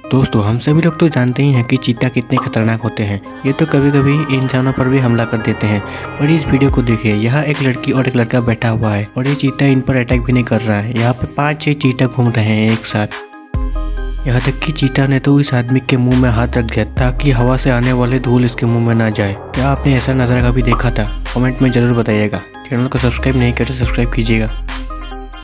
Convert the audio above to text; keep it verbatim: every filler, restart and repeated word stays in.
दोस्तों, हम सभी लोग तो जानते ही हैं कि चीता कितने खतरनाक होते हैं। ये तो कभी कभी इंसानों पर भी हमला कर देते हैं। पर इस वीडियो को देखिए, यहाँ एक लड़की और एक लड़का बैठा हुआ है और ये चीता इन पर अटैक भी नहीं कर रहा है। यहाँ पे पाँच छह चीता घूम रहे हैं एक साथ। यहाँ तक कि चीता ने तो इस आदमी के मुंह में हाथ रख दिया ताकि हवा से आने वाले धूल इसके मुंह में ना जाए। क्या आपने ऐसा नज़ारा कभी देखा था? कमेंट में जरूर बताइएगा। चैनल को सब्सक्राइब नहीं किया तो सब्सक्राइब कीजिएगा।